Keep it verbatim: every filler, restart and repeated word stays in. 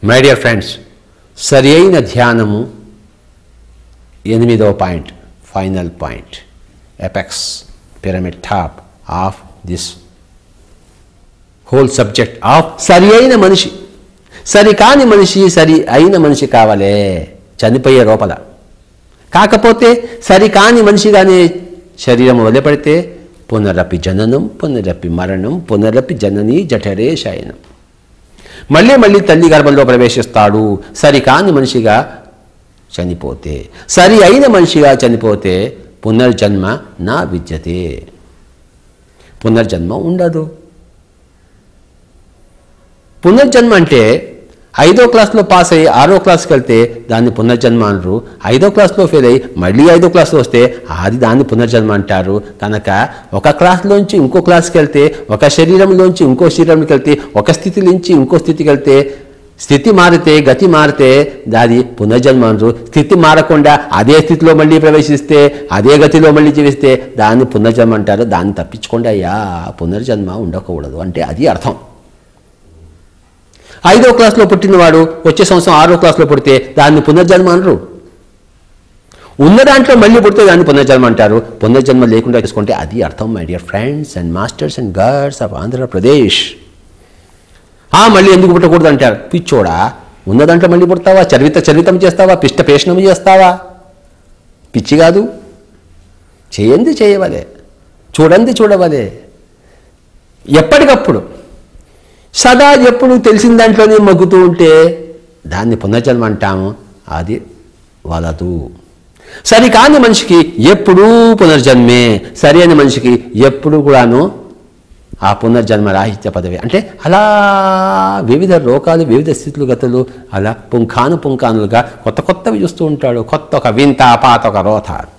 My dear friends, సరి అయిన ధ్యానము ఎనిమిదవ point, final point, apex pyramid top of this whole subject of సరి అయిన మనిషి. సరి కాని మనిషి సరి అయిన మనిషి కావాలే చనిపోయే లోపల. కాకపోతే సరి కాని మనిషిగానే శరీరం వదిలిపెడితే పునరపి జననం, పునరపి మరణం, పునరపి జనని జఠరే శయనం. మళ్ళీ మళ్ళీ తల్లి గర్భంలో ప్రవేశిస్తాడు సరికాని మనిషిగా చనిపోతే. సరి అయిన మనిషిగా చనిపోతే పునర్జన్మ నా విద్యతే, పునర్జన్మ ఉండదు. పునర్జన్మ అంటే ఐదో క్లాస్లో పాస్ అయ్యి ఆరో క్లాస్కి వెళ్తే దాన్ని పునర్జన్మ అనరు. ఐదో క్లాస్లో ఫెయిల్ అయ్యి మళ్ళీ ఐదో క్లాస్లో వస్తే అది దాన్ని పునర్జన్మ అంటారు. కనుక ఒక క్లాస్లోంచి ఇంకో క్లాస్కి వెళ్తే, ఒక శరీరంలోంచి ఇంకో శరీరంకి వెళ్తే, ఒక స్థితి నుంచి ఇంకో స్థితికి వెళ్తే, స్థితి మారితే గతి మారితే దాది పునర్జన్మ అనరు. స్థితి మారకుండా అదే స్థితిలో మళ్ళీ ప్రవేశిస్తే, అదే గతిలో మళ్ళీ జీవిస్తే దాన్ని పునర్జన్మ అంటారు. దాన్ని తప్పించుకోండి అయ్యా, పునర్జన్మ ఉండకూడదు అంటే అది అర్థం. ఐదో క్లాస్లో పుట్టినవాడు వచ్చే సంవత్సరం ఆరో క్లాస్లో పుడితే దాన్ని పునర్జన్మ అనరు. ఉన్న దాంట్లో మళ్ళీ పుడితే దాన్ని పునర్జన్మ అంటారు. పునర్జన్మ లేకుండా తీసుకుంటే అది అర్థం. My dear friends and masters and girls of Andhra Pradesh. మళ్ళీ ఎందుకు పుట్టకూడదు అంటారు. పిచ్చోడా, ఉన్న దాంట్లో మళ్ళీ పుడతావా? చరివిత చరివితం చేస్తావా? పిష్ట పేషణం చేస్తావా? పిచ్చి కాదు. చేయంది చేయవలే, చూడండి చూడవలే. ఎప్పటికప్పుడు సదా ఎప్పుడు తెలిసిన దాంట్లోనే మగ్గుతూ ఉంటే దాన్ని పునర్జన్మ అంటాము. అది వలదు. సరికాని మనిషికి ఎప్పుడూ పునర్జన్మే, సరి అయిన మనిషికి ఎప్పుడు కూడాను ఆ పునర్జన్మ రాహిత్య పదవి. అంటే అలా వివిధ లోకాలు, వివిధ స్థితులు, గతులు అలా పుంఖాను పుంఖానులుగా కొత్త కొత్తవి చూస్తూ ఉంటాడు. కొత్త ఒక వింత, పాత ఒక రోత.